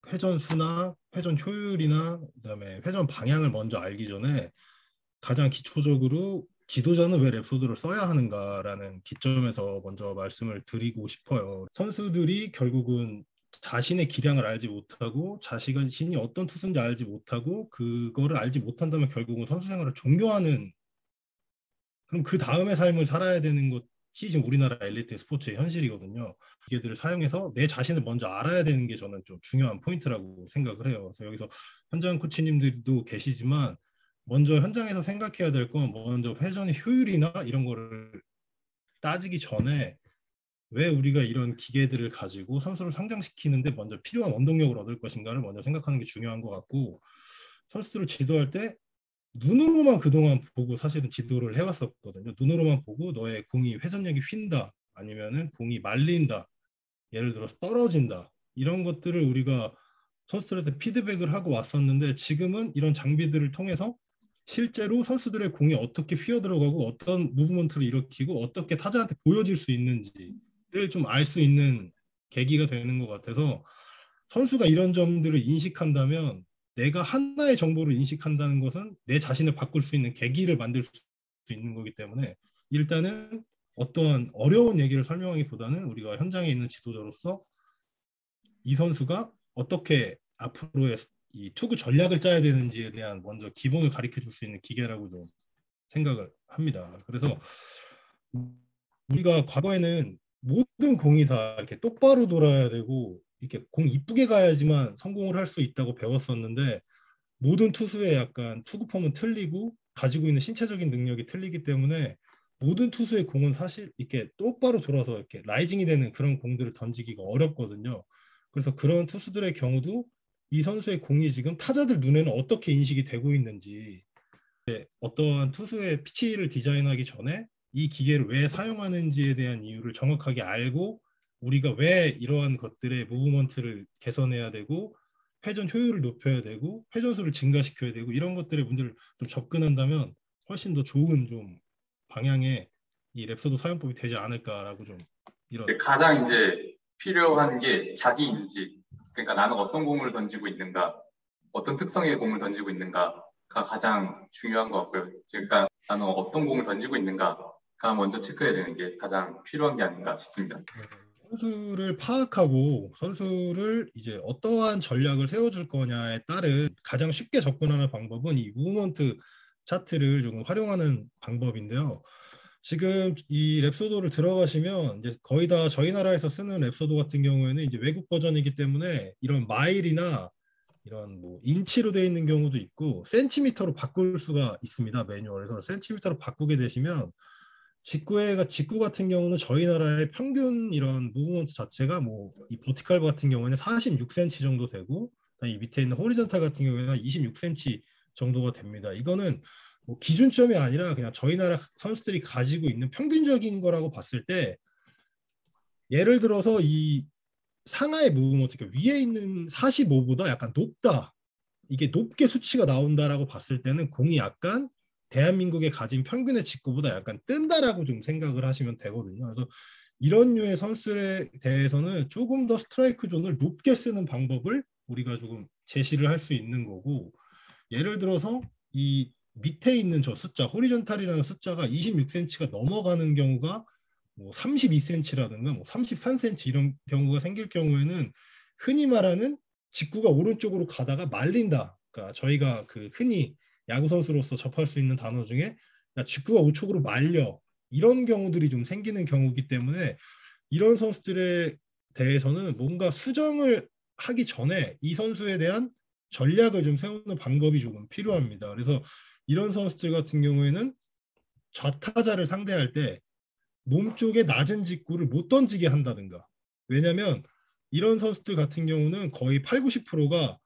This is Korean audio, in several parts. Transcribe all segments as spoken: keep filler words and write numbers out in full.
회전 수나 회전 효율이나 그다음에 회전 방향을 먼저 알기 전에 가장 기초적으로 지도자는 왜 랩소드를 써야 하는가라는 기점에서 먼저 말씀을 드리고 싶어요. 선수들이 결국은 자신의 기량을 알지 못하고 자신이 어떤 투수인지 알지 못하고 그거를 알지 못한다면 결국은 선수 생활을 종교하는, 그럼 그 다음의 삶을 살아야 되는 것이 지금 우리나라 엘리트 스포츠의 현실이거든요. 기계들을 사용해서 내 자신을 먼저 알아야 되는 게 저는 좀 중요한 포인트라고 생각을 해요. 그래서 여기서 현장 코치님들도 계시지만 먼저 현장에서 생각해야 될 건 먼저 회전의 효율이나 이런 거를 따지기 전에 왜 우리가 이런 기계들을 가지고 선수를 성장시키는데 먼저 필요한 원동력을 얻을 것인가를 먼저 생각하는 게 중요한 것 같고, 선수들을 지도할 때 눈으로만 그동안 보고 사실은 지도를 해왔었거든요. 눈으로만 보고 너의 공이 회전력이 휜다, 아니면은 공이 말린다, 예를 들어서 떨어진다, 이런 것들을 우리가 선수들한테 피드백을 하고 왔었는데, 지금은 이런 장비들을 통해서 실제로 선수들의 공이 어떻게 휘어들어가고 어떤 무브먼트를 일으키고 어떻게 타자한테 보여질 수 있는지를 좀 알 수 있는 계기가 되는 것 같아서, 선수가 이런 점들을 인식한다면 내가 하나의 정보를 인식한다는 것은 내 자신을 바꿀 수 있는 계기를 만들 수 있는 거기 때문에, 일단은 어떠한 어려운 얘기를 설명하기보다는 우리가 현장에 있는 지도자로서 이 선수가 어떻게 앞으로의 이 투구 전략을 짜야 되는지에 대한 먼저 기본을 가르쳐 줄 수 있는 기계라고 좀 생각을 합니다. 그래서 우리가 과거에는 모든 공이 다 이렇게 똑바로 돌아야 되고 이렇게 공 이쁘게 가야지만 성공을 할 수 있다고 배웠었는데, 모든 투수의 약간 투구 폼은 틀리고 가지고 있는 신체적인 능력이 틀리기 때문에 모든 투수의 공은 사실 이렇게 똑바로 돌아서 이렇게 라이징이 되는 그런 공들을 던지기가 어렵거든요. 그래서 그런 투수들의 경우도 이 선수의 공이 지금 타자들 눈에는 어떻게 인식이 되고 있는지, 어떠한 투수의 피치를 디자인하기 전에 이 기계를 왜 사용하는지에 대한 이유를 정확하게 알고 우리가 왜 이러한 것들의 무브먼트를 개선해야 되고 회전 효율을 높여야 되고 회전수를 증가시켜야 되고 이런 것들의 문제를 좀 접근한다면 훨씬 더 좋은 좀 방향의 이 랩소드 사용법이 되지 않을까라고 좀 이런. 가장 이제 필요한 게 자기 인지. 그러니까 나는 어떤 공을 던지고 있는가, 어떤 특성의 공을 던지고 있는가가 가장 중요한 것 같고요. 그러니까 나는 어떤 공을 던지고 있는가가 먼저 체크해야 되는 게 가장 필요한 게 아닌가 싶습니다. 선수를 파악하고 선수를 이제 어떠한 전략을 세워줄 거냐에 따른 가장 쉽게 접근하는 방법은 이 무브먼트 차트를 조금 활용하는 방법인데요. 지금 이 랩소도를 들어가시면 이제 거의 다 저희 나라에서 쓰는 랩소도 같은 경우에는 이제 외국 버전이기 때문에 이런 마일이나 이런 뭐 인치로 되어 있는 경우도 있고 센티미터로 바꿀 수가 있습니다. 매뉴얼에서 센티미터로 바꾸게 되시면 직구회가 직구 같은 경우는 저희 나라의 평균 이런 무브먼트 자체가 뭐 이 버티컬 같은 경우에는 사십육 센티미터 정도 되고 이 밑에 있는 호리전탈 같은 경우에는 이십육 센티미터 정도가 됩니다. 이거는 뭐 기준점이 아니라 그냥 저희 나라 선수들이 가지고 있는 평균적인 거라고 봤을 때, 예를 들어서 이 상하의 무브먼트, 그러니까 위에 있는 사십오보다 약간 높다, 이게 높게 수치가 나온다라고 봤을 때는 공이 약간 대한민국의 가진 평균의 직구보다 약간 뜬다라고 좀 생각을 하시면 되거든요. 그래서 이런 류의 선수에 대해서는 조금 더 스트라이크 존을 높게 쓰는 방법을 우리가 조금 제시를 할 수 있는 거고, 예를 들어서 이 밑에 있는 저 숫자 호리존탈이라는 숫자가 이십육 센티미터가 넘어가는 경우가 뭐 삼십이 센티미터라든가 뭐 삼십삼 센티미터 이런 경우가 생길 경우에는 흔히 말하는 직구가 오른쪽으로 가다가 말린다. 그러니까 저희가 그 흔히 야구 선수로서 접할 수 있는 단어 중에 직구가 우측으로 말려, 이런 경우들이 좀 생기는 경우이기 때문에 이런 선수들에 대해서는 뭔가 수정을 하기 전에 이 선수에 대한 전략을 좀 세우는 방법이 조금 필요합니다. 그래서 이런 선수들 같은 경우에는 좌타자를 상대할 때 몸쪽에 낮은 직구를 못 던지게 한다든가. 왜냐하면 이런 선수들 같은 경우는 거의 팔, 구십 퍼센트가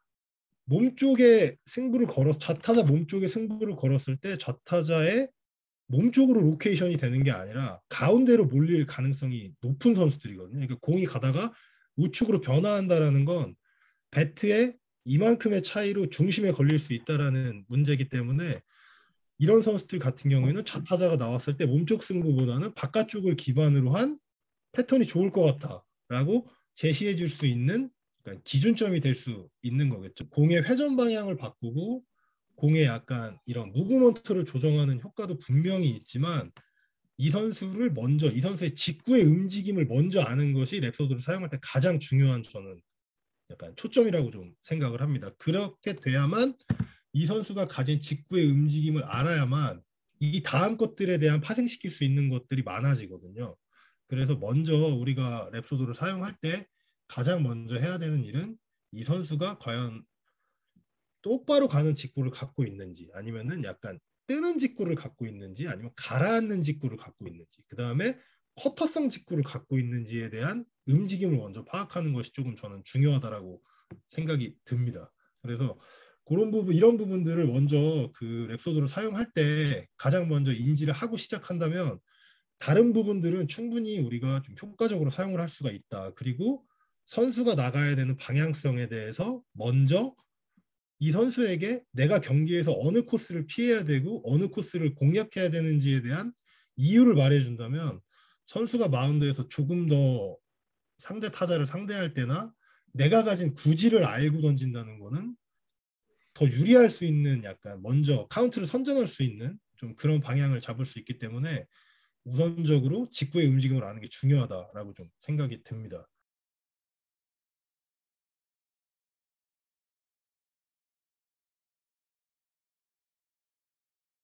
몸쪽에 승부를 걸어서 좌타자 몸쪽에 승부를 걸었을 때 좌타자의 몸쪽으로 로케이션이 되는 게 아니라 가운데로 몰릴 가능성이 높은 선수들이거든요. 그러니까 공이 가다가 우측으로 변화한다라는 건 배트에 이만큼의 차이로 중심에 걸릴 수 있다라는 문제이기 때문에 이런 선수들 같은 경우에는 좌타자가 나왔을 때 몸쪽 승부보다는 바깥쪽을 기반으로 한 패턴이 좋을 것 같다라고 제시해 줄 수 있는 그러니까 기준점이 될 수 있는 거겠죠. 공의 회전 방향을 바꾸고 공의 약간 이런 무브먼트를 조정하는 효과도 분명히 있지만 이 선수를 먼저 이 선수의 직구의 움직임을 먼저 아는 것이 랩소드를 사용할 때 가장 중요한 저는 약간 초점이라고 좀 생각을 합니다. 그렇게 돼야만 이 선수가 가진 직구의 움직임을 알아야만 이 다음 것들에 대한 파생시킬 수 있는 것들이 많아지거든요. 그래서 먼저 우리가 랩소드를 사용할 때 가장 먼저 해야 되는 일은 이 선수가 과연 똑바로 가는 직구를 갖고 있는지 아니면은 약간 뜨는 직구를 갖고 있는지 아니면 가라앉는 직구를 갖고 있는지 그 다음에 커터성 직구를 갖고 있는지에 대한 움직임을 먼저 파악하는 것이 조금 저는 중요하다라고 생각이 듭니다. 그래서 그런 부분 이런 부분들을 먼저 그 랩소드를 사용할 때 가장 먼저 인지를 하고 시작한다면 다른 부분들은 충분히 우리가 좀 효과적으로 사용을 할 수가 있다. 그리고 선수가 나가야 되는 방향성에 대해서 먼저 이 선수에게 내가 경기에서 어느 코스를 피해야 되고 어느 코스를 공략해야 되는지에 대한 이유를 말해준다면 선수가 마운드에서 조금 더 상대 타자를 상대할 때나 내가 가진 구질을 알고 던진다는 거는 더 유리할 수 있는 약간 먼저 카운트를 선정할 수 있는 좀 그런 방향을 잡을 수 있기 때문에 우선적으로 직구의 움직임을 아는 게 중요하다라고 좀 생각이 듭니다.